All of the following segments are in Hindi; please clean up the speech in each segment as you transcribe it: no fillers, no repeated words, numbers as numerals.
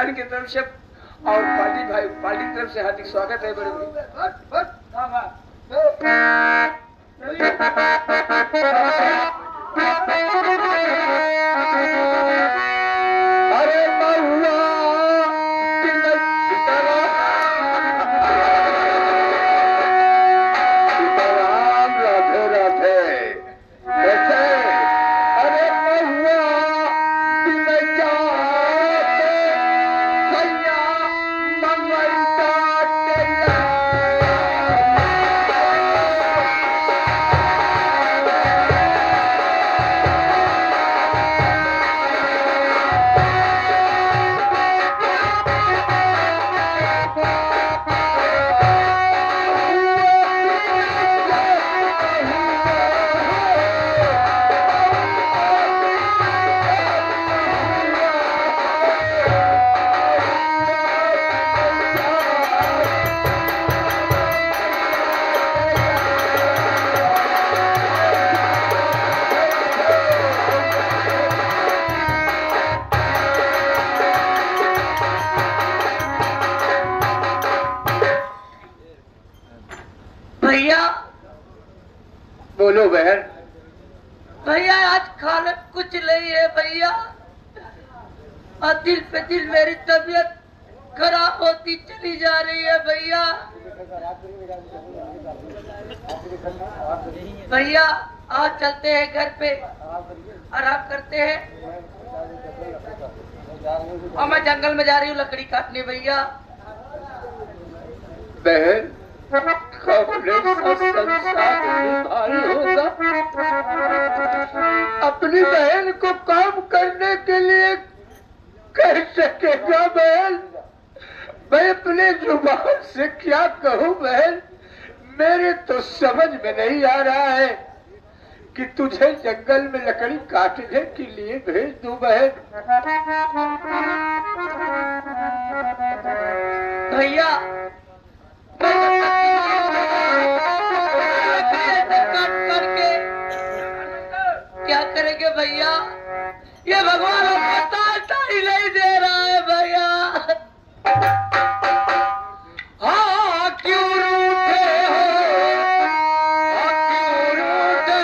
की तरफ से और पाली भाई पाली की तरफ से हार्दिक स्वागत है। बड़े अरे बोलो बहन। भैया आज खाना कुछ नहीं है भैया, और दिल पे दिल मेरी तबीयत खराब होती चली जा रही है भैया। भैया आज चलते हैं घर पे, आराम करते हैं। और मैं जंगल में जा रही हूँ लकड़ी काटने भैया। बहन होगा, अपनी बहन को काम करने के लिए कह सकेगा बहन? मैं अपने जुबान से क्या कहूँ बहन? मेरे तो समझ में नहीं आ रहा है कि तुझे जंगल में लकड़ी काटने के लिए भेज दूं बहन। भैया क्या करेंगे भैया? ये भगवान हमको ही नहीं दे रहा है भैया। हाँ क्यों रूठे हो, क्यों रूठे?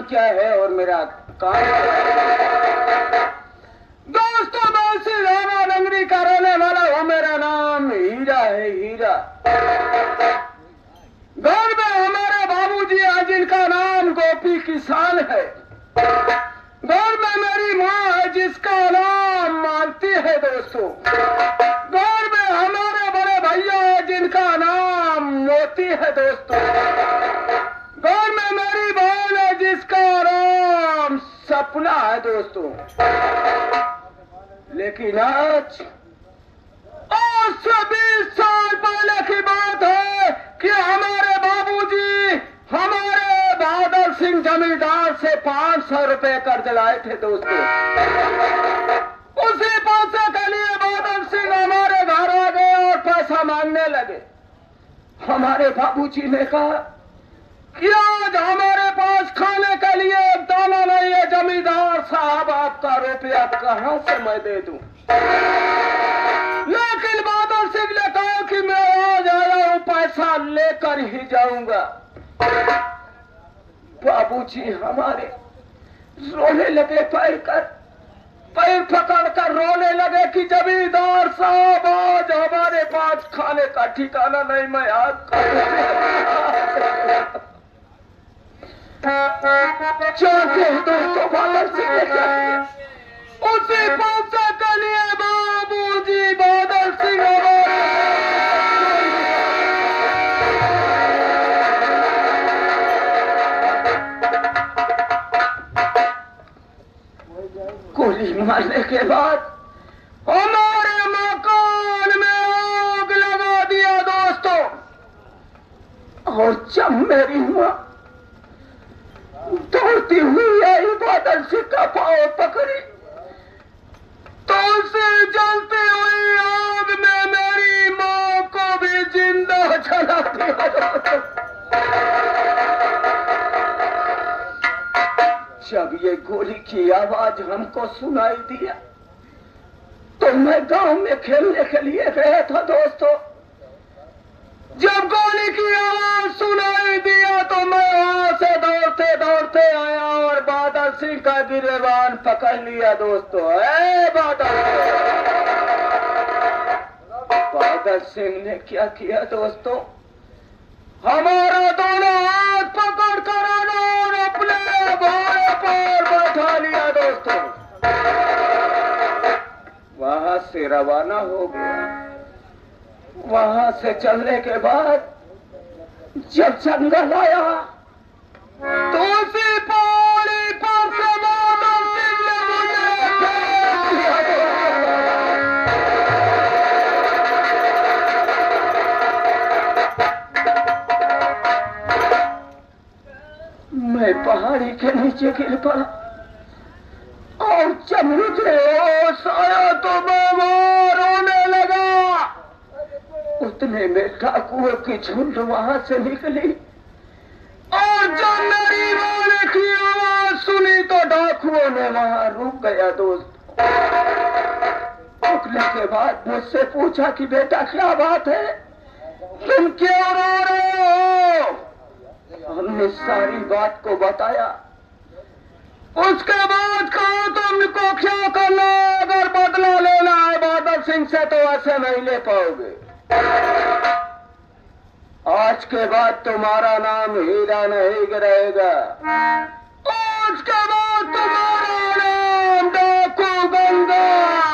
क्या है और मेरा काम क्या है? दोस्तों, मैं सिराना नगरी का रहने वाला हूँ। मेरा नाम हीरा है, हीरा। घर में हमारे बाबूजी हैं जिनका नाम गोपी किसान है। घर में मेरी माँ है जिसका नाम मालती है। दोस्तों, घर में हमारे बड़े भैया है जिनका नाम मोती है। दोस्तों, घर में मेरी बहन है जिसका नाम सपना है। दोस्तों, लेकिन आज 20 साल पहले की बात है कि हमारे बाबूजी हमारे बादल सिंह जमींदार से 500 रुपए कर्ज लाए थे। दोस्तों, उसी पैसे के लिए बादल सिंह हमारे घर आ गए और पैसा मांगने लगे। हमारे बाबूजी ने कहा कि आज हमारे पास खाने के लिए एक दाना नहीं है। जमींदार साहब, आपका रुपया कहां से मैं दे दूं? लेकिन बादल सिंह ने कहा कि मैं आज आया हूं, पैसा लेकर ही जाऊंगा। बाबूजी हमारे रोने लगे, पैर पकड़कर रोने लगे कि जमींदार साहब, आज हमारे पास खाने का ठिकाना नहीं, मैं आपका चाहते दोस्तों बादल सिंह ने क्या किया? उसी पैसे के लिए बाबूजी बादल सिंह गोली मारने के बाद हमारे मकान में आग लगा दिया। दोस्तों, और जब मेरी माँ दौड़ती हुई आई, बादल सिंह का पाँव पकड़ी तो उसे जलती हुई आग में मेरी माँ को भी जिंदा जला दिया। जब ये गोली की आवाज हमको सुनाई दिया तो मैं गांव में खेलने के लिए गया था। दोस्तों, जब गोली की आवाज सुनाई दिया तो मैं वहां से दौड़ते दौड़ते आया और बादल सिंह का गिरबान पकड़ लिया। दोस्तों, बादल सिंह ने क्या किया? दोस्तों, हमारा दोनों हाथ पकड़ कर और अपने घोड़े पर बैठा लिया। दोस्तों, वहां से रवाना हो गया। वहां से चलने के बाद जब जंगल आया तो उसी पौड़ी पर से बादल सिंह ने मुझे फेंक दिया। मैं पहाड़ी के नीचे गिर पड़ा और जब मुझे होश आया तो मैं वहां रोने लगा। उतने में डाकुओं की झुंड वहां से निकली और जब मेरी माँ की आवाज सुनी तो डाकुओं ने वहां रुक गया। दोस्त, रुकने के बाद मुझसे पूछा कि बेटा क्या बात है, तुम क्यों रो रहे हो? हमने सारी बात को बताया। उसके बाद कहा तुमको क्या करना है, अगर बदला लेना है बादल सिंह से तो ऐसे नहीं ले पाओगे। आज के बाद तुम्हारा नाम हीरा नहीं रहेगा। आज के बाद तुम्हारा नाम डाकू गंगा।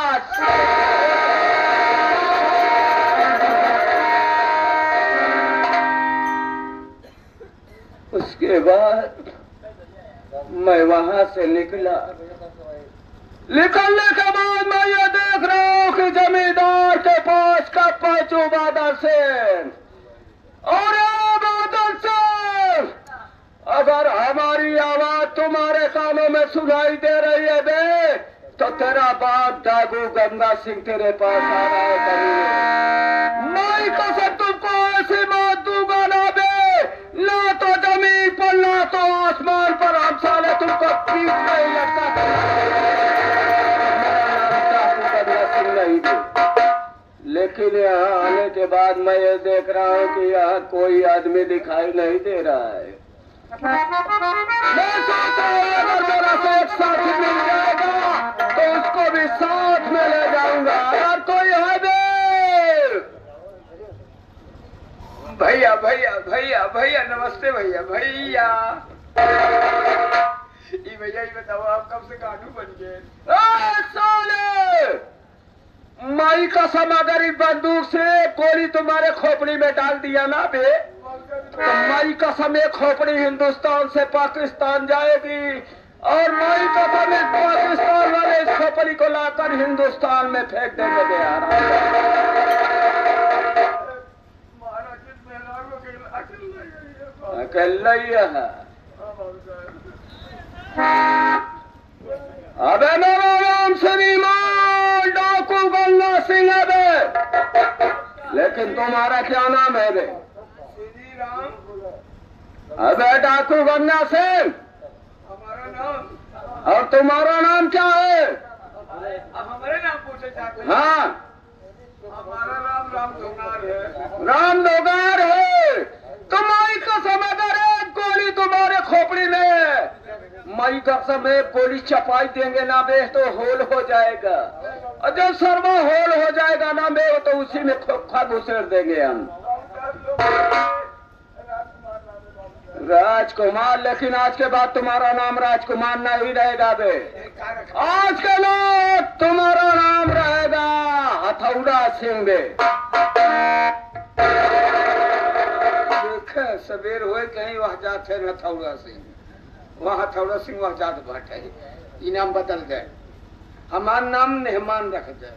उसके बाद मैं वहां से निकला। निकलने के बाद मैं ये देख रहा हूं कि जमींदार के पास कब पहुंचू बादल सिंह। और बादल सिंह, अगर हमारी आवाज तुम्हारे कानों में सुनाई दे रही है बे, तो तेरा बाप डाकू गंगा सिंह तेरे पास आ रहा है। कभी मैं कसम तुमको ऐसी मौत दूंगा ना बे, ना तो जमीन पर ना तो आसमान पर हम साले तुमको पीठ में लटका नहीं दे। लेकिन यहाँ आने के बाद मैं ये देख रहा हूँ कि यहाँ कोई आदमी दिखाई नहीं दे रहा है। मैं अगर मेरा से एक साथी मिल जाएगा तो उसको भी साथ में ले जाऊंगा। अगर कोई है भैया भैया भैया भैया नमस्ते भैया भैया भैया ये बताओ आप कब से काटू बन गए? माई कसम अगर इस बंदूक से गोली तुम्हारे खोपड़ी में डाल दिया ना बे तो माई कसम एक खोपड़ी हिंदुस्तान से पाकिस्तान जाएगी और माई कसम इस पाकिस्तान वाले इस खोपड़ी को लाकर हिंदुस्तान में फेंक देंगे बे यार। अकेला ही है। अबे मेरा नाम श्रीमान डाकू गंगा सिंह है बे, लेकिन तुम्हारा क्या नाम है बे? श्री राम। अबे डाकू गंगा सिंह हमारा नाम। और तुम्हारा नाम क्या है? हमारे नाम पूछे जाते हैं। हाँ हमारा नाम राम दोगार है। राम दोगार है। तुम्हारी कसम अगर एक गोली तुम्हारे खोपड़ी में है माई कसम एक गोली चपाई देंगे ना बे तो होल हो जाएगा और जब सर्वा होल हो जाएगा ना बे तो उसी में खोखा घुसेड़ देंगे हम। राजकुमार, लेकिन आज के बाद तुम्हारा नाम राजकुमार नहीं रहेगा बे। आज के बाद तुम्हारा नाम रहेगा हथौड़ा सिंह बे। सवेर हुए कहीं वह जाते हथौड़ा सिंह, वह हथौड़ा सिंह वह जात भट्ट है। ये नाम बदल जाए, हमारा नाम मेहमान रख जाए।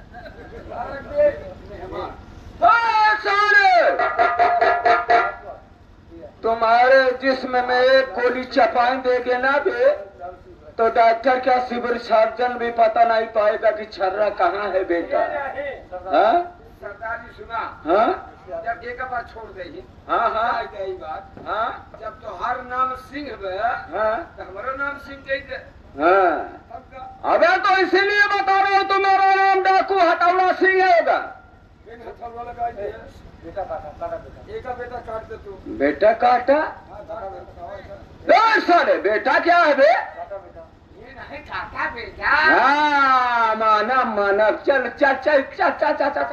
तुम्हारे जिस्म में एक गोली चपाई देगे ना बे तो डॉक्टर क्या सिविल सर्जन भी पता नहीं पाएगा कि छर्रा कहाँ है बेटा। हाँ सरदार जी सुना? हाँ जब एक बार छोड़ दे। हाँ हाँ यही बात। हाँ जब तो हर नाम सिंह है। हाँ तो हमारा नाम सिंह कही दे। हाँ अबे तो इसीलिए बता रहा हूँ तुम्हारा नाम डाकू हथौड़ा सिंह होगा। बेटा काटा एक बेटा काट दे तू। बेटा काटा? सारे बेटा क्या है बे? काका बेटा। हाँ माना माना। चल चल चल चल चल चल चल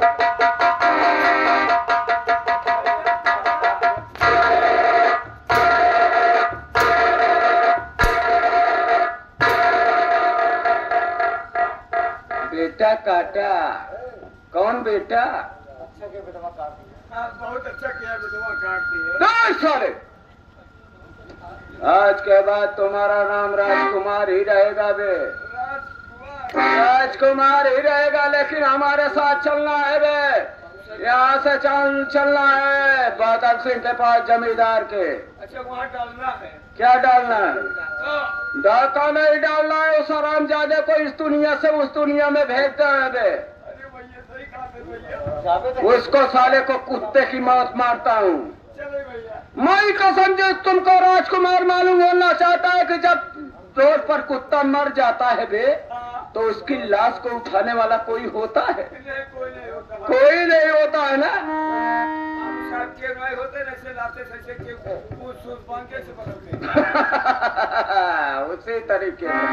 बेटा काटा? कौन बेटा? अच्छा के बेटवा काट दिया। बहुत अच्छा किया बेटवा काट दिया। सारे आज के बाद तुम्हारा नाम राजकुमार ही रहेगा बे। राजकुमार ही रहेगा, लेकिन हमारे साथ चलना है बे। यहाँ से चलना है बादल सिंह के पास जमींदार के। अच्छा वहाँ डालना है? क्या डालना है? डाका नहीं डालना है। उस हरामजादे को इस दुनिया से उस दुनिया में भेजते हैं बे। उसको साले को कुत्ते की मौत मारता हूँ। मैं कसम जो तुमको राजकुमार मालूम होना चाहता है कि जब रोड पर कुत्ता मर जाता है बे तो उसकी लाश को उठाने वाला कोई होता है? कोई नहीं होता है ना। उसी तरीके से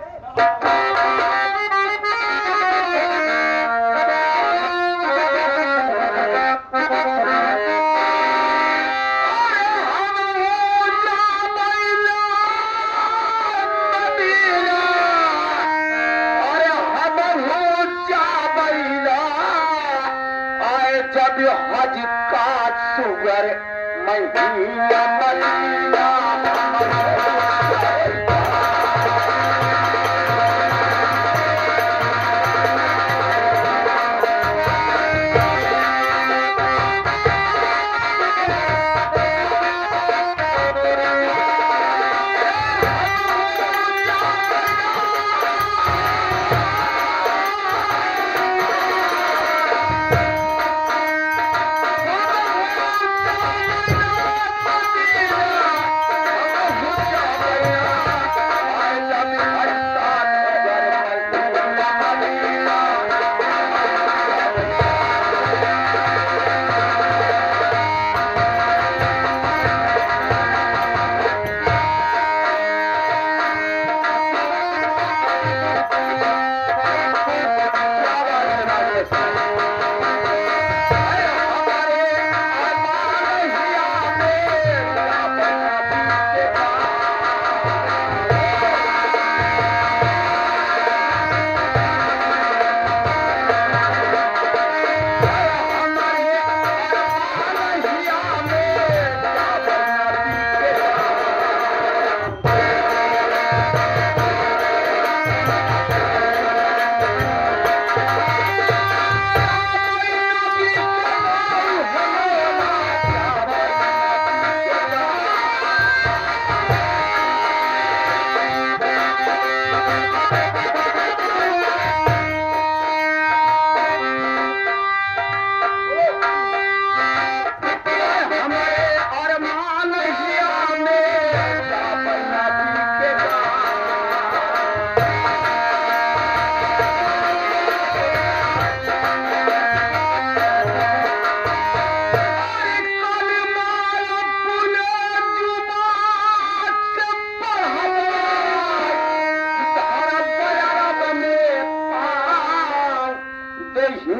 हज का सुगर महीना महीना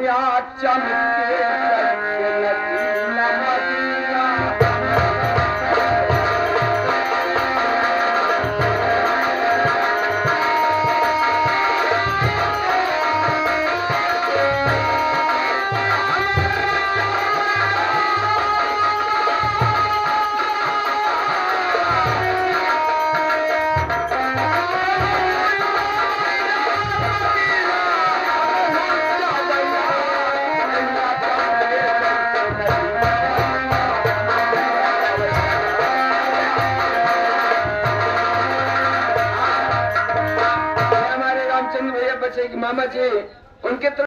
दुनिया चमके मदीना मदीना। मामा जी उनके